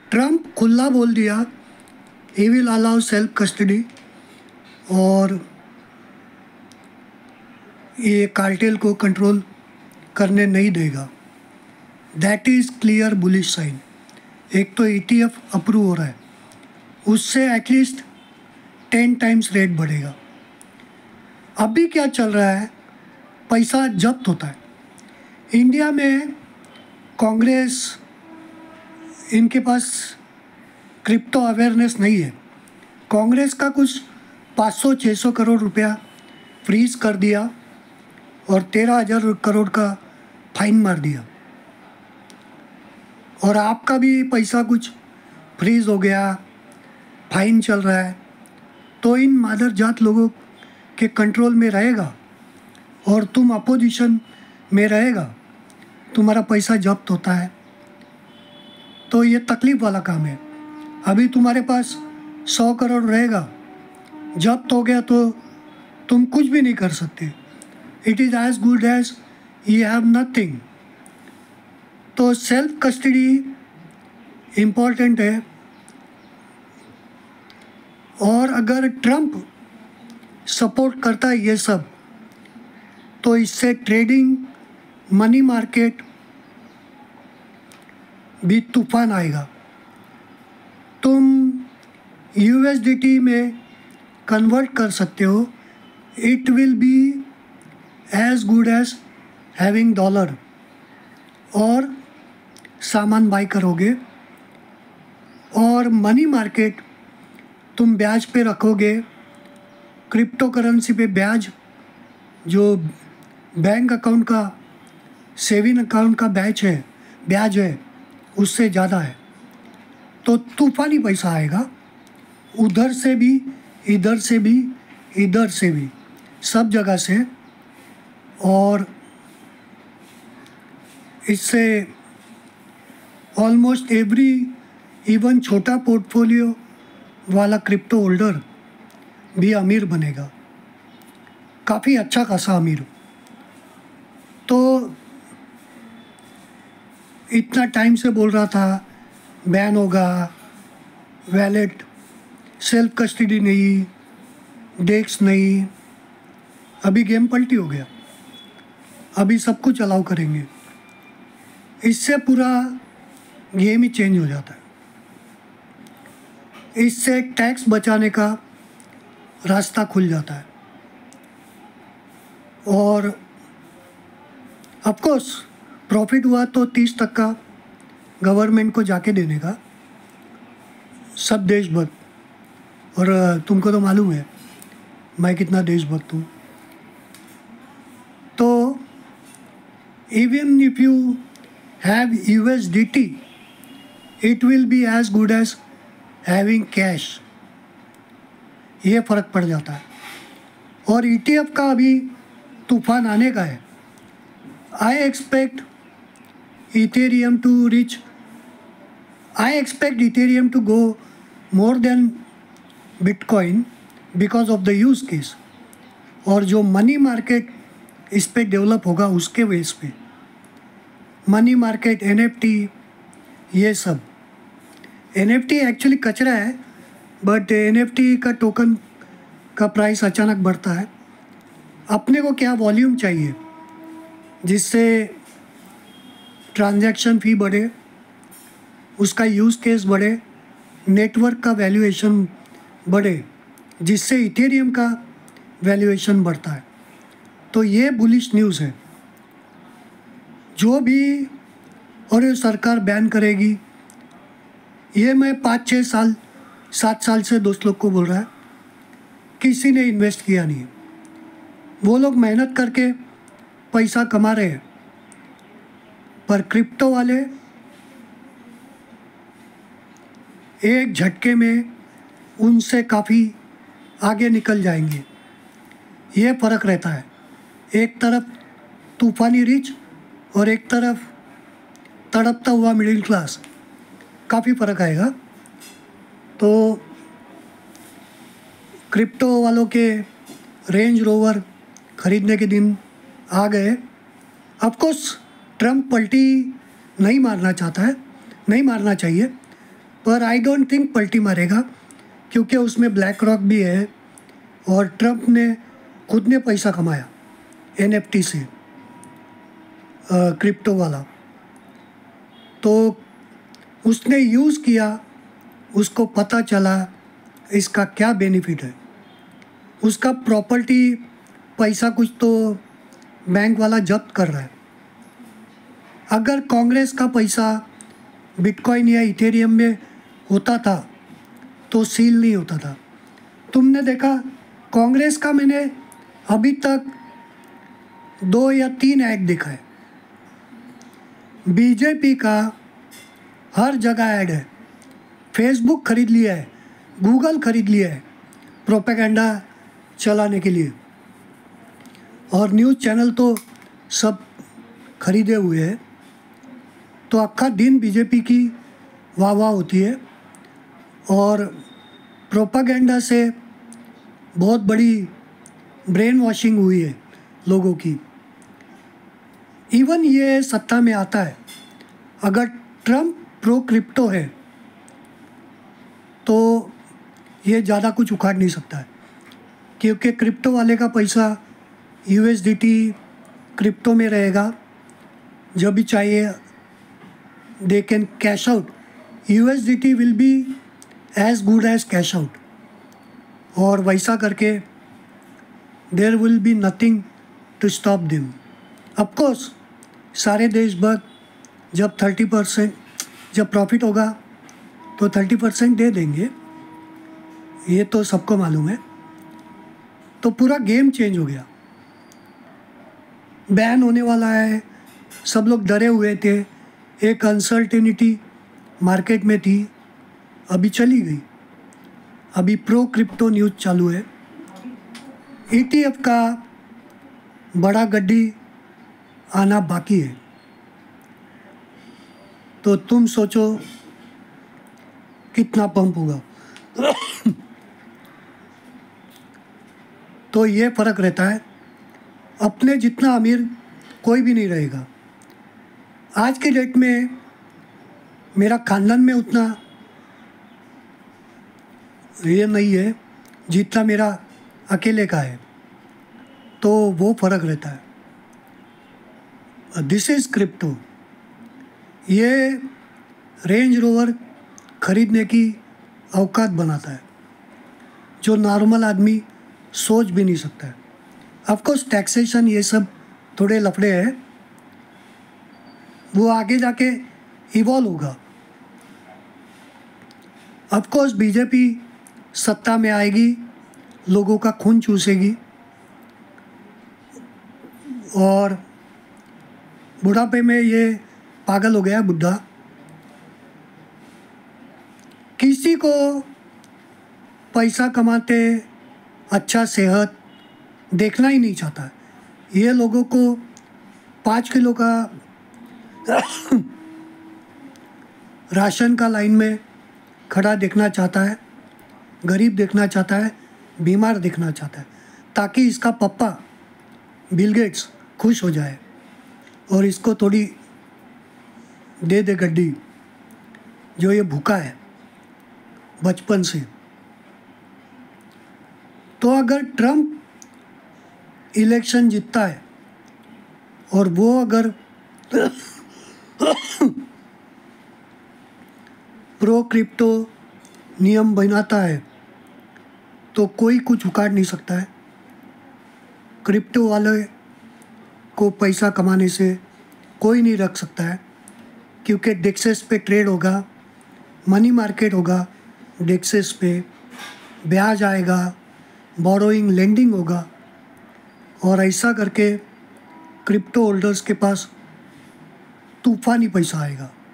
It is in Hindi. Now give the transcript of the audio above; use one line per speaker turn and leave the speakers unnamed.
ट्रम्प खुला बोल दिया ही विल अलाउ सेल्फ कस्टडी और ये कार्टेल को कंट्रोल करने नहीं देगा। That is clear bullish sign. एक तो ETF अप्रूव हो रहा है, उससे एटलीस्ट 10 टाइम्स रेट बढ़ेगा। अभी क्या चल रहा है, पैसा जब्त होता है इंडिया में। कांग्रेस, इनके पास क्रिप्टो अवेयरनेस नहीं है। कांग्रेस का कुछ 500-600 करोड़ रुपया फ्रीज कर दिया और 13,000 करोड़ का फाइन मार दिया, और आपका भी पैसा कुछ फ्रीज हो गया, फाइन चल रहा है, तो इन मादरजात लोगों के कंट्रोल में रहेगा और तुम अपोजिशन में रहेगा, तुम्हारा पैसा जब्त होता है, तो ये तकलीफ़ वाला काम है। अभी तुम्हारे पास 100 करोड़ रहेगा, जब्त हो गया तो तुम कुछ भी नहीं कर सकते। It is as good as you have nothing. तो सेल्फ कस्टडी इम्पॉर्टेंट है। और अगर ट्रम्प सपोर्ट करता है ये सब, तो इससे ट्रेडिंग, मनी मार्केट भी तूफान आएगा। तुम USDT में कन्वर्ट कर सकते हो। It will be as good as having dollar, और सामान बाई करोगे। और मनी मार्केट तुम ब्याज पे रखोगे। क्रिप्टो करेंसी पे ब्याज जो बैंक अकाउंट का, सेविंग अकाउंट का ब्याज है उससे ज़्यादा है। तो तूफानी पैसा आएगा, उधर से भी, इधर से भी, इधर से भी, सब जगह से। और इससे ऑलमोस्ट एवरी, इवन छोटा पोर्टफोलियो वाला क्रिप्टो होल्डर भी अमीर बनेगा, काफ़ी अच्छा खासा अमीर। तो इतना टाइम से बोल रहा था बैन होगा, वैलेट, सेल्फ कस्टडी नहीं, डेक्स नहीं, अभी गेम पलटी हो गया। अभी सब कुछ अलाउ करेंगे, इससे पूरा गेम ही चेंज हो जाता है। इससे टैक्स बचाने का रास्ता खुल जाता है। और ऑफ कोर्स प्रॉफिट हुआ तो 30 तक का गवर्नमेंट को जाके देने का, सब देशभक्त। और तुमको तो मालूम है मैं कितना देशभक्त हूँ। तो even if you have USDT, it will be as good as having cash. ये फ़र्क पड़ जाता है। और ETF का अभी तूफान आने का है। I expect Ethereum to go more than bitcoin because of the use case. और जो मनी मार्केट इस पे डेवलप होगा उसके बेस पे, मनी मार्केट, NFT, ये सब। NFT एक्चुअली कचरा है, बट NFT का टोकन का प्राइस अचानक बढ़ता है। अपने को क्या वॉल्यूम चाहिए जिससे ट्रांजैक्शन फ़ी बढ़े, उसका यूज़ केस बढ़े, नेटवर्क का वैल्यूएशन बढ़े, जिससे इथेरियम का वैल्यूएशन बढ़ता है। तो ये बुलिश न्यूज़ है। जो भी, और ये सरकार बैन करेगी, ये मैं 5-6 साल 7 साल से दोस्त लोग को बोल रहा है, किसी ने इन्वेस्ट किया नहीं है। वो लोग मेहनत करके पैसा कमा रहे हैं, पर क्रिप्टो वाले एक झटके में उनसे काफ़ी आगे निकल जाएंगे। ये फ़र्क रहता है। एक तरफ तूफ़ानी रिच और एक तरफ तड़पता हुआ मिडिल क्लास, काफ़ी फ़र्क आएगा। तो क्रिप्टो वालों के रेंज रोवर ख़रीदने के दिन आ गए। ऑफकोर्स ट्रम्प पलटी नहीं मारना चाहता है, नहीं मारना चाहिए, पर आई डोंट थिंक पलटी मारेगा, क्योंकि उसमें ब्लैक रॉक भी है और ट्रम्प ने खुद ने पैसा कमाया NFT से, क्रिप्टो वाला। तो उसने यूज़ किया, उसको पता चला इसका क्या बेनिफिट है। उसका प्रॉपर्टी पैसा कुछ तो बैंक वाला जब्त कर रहा है। अगर कांग्रेस का पैसा बिटकॉइन या इथेरियम में होता था तो सील नहीं होता था। तुमने देखा कांग्रेस का, मैंने अभी तक 2 या 3 ऐड देखा है। बीजेपी का हर जगह ऐड है। फेसबुक खरीद लिया है, गूगल खरीद लिया है प्रोपेगेंडा चलाने के लिए, और न्यूज़ चैनल तो सब खरीदे हुए हैं। तो अक्खा दिन बीजेपी की वाह वाह होती है और प्रोपेगेंडा से बहुत बड़ी ब्रेन वॉशिंग हुई है लोगों की। इवन ये सत्ता में आता है, अगर ट्रम्प प्रो क्रिप्टो है तो ये ज़्यादा कुछ उखाड़ नहीं सकता है, क्योंकि क्रिप्टो वाले का पैसा USDT क्रिप्टो में रहेगा। जब भी चाहिए they can cash out. USDT will be as good as cash out, और वैसा करके there will be nothing to stop them. Of course सारे देश भर जब 30% जब प्रॉफिट होगा तो 30% दे देंगे, ये तो सबको मालूम है। तो पूरा गेम चेंज हो गया, बैन होने वाला है। सब लोग डरे हुए थे, एक अनसर्टेनिटी मार्केट में थी, अभी चली गई। अभी प्रो क्रिप्टो न्यूज़ चालू है। ETF का बड़ा गड्डी आना बाकी है। तो तुम सोचो कितना पंप होगा। तो ये फ़र्क रहता है, अपने जितना अमीर कोई भी नहीं रहेगा। आज के डेट में मेरा खानदान में उतना ये नहीं है जितना मेरा अकेले का है, तो वो फ़र्क रहता है। This is crypto. ये रेंज रोवर खरीदने की औकात बनाता है, जो नॉर्मल आदमी सोच भी नहीं सकता है। ऑफकोर्स टैक्सेशन ये सब थोड़े लफड़े हैं, वो आगे जाके इवॉल्व होगा। ऑफकोर्स बीजेपी सत्ता में आएगी, लोगों का खून चूसेगी, और बुढ़ापे में ये पागल हो गया बुढ़ा, किसी को पैसा कमाते अच्छा सेहत देखना ही नहीं चाहता। ये लोगों को 5 किलो का राशन का लाइन में खड़ा देखना चाहता है, गरीब देखना चाहता है, बीमार देखना चाहता है, ताकि इसका पप्पा बिल गेट्स खुश हो जाए और इसको थोड़ी दे दे गड्डी, जो ये भूखा है बचपन से। तो अगर ट्रम्प इलेक्शन जीतता है और वो अगर प्रो क्रिप्टो नियम बनाता है तो कोई कुछ उखाड़ नहीं सकता है। क्रिप्टो वाले को पैसा कमाने से कोई नहीं रख सकता है, क्योंकि डेक्सेस पे ट्रेड होगा, मनी मार्केट होगा, डेक्सेस पे ब्याज आएगा, बोरोइंग लेंडिंग होगा, और ऐसा करके क्रिप्टो होल्डर्स के पास तूफानी पैसा आएगा।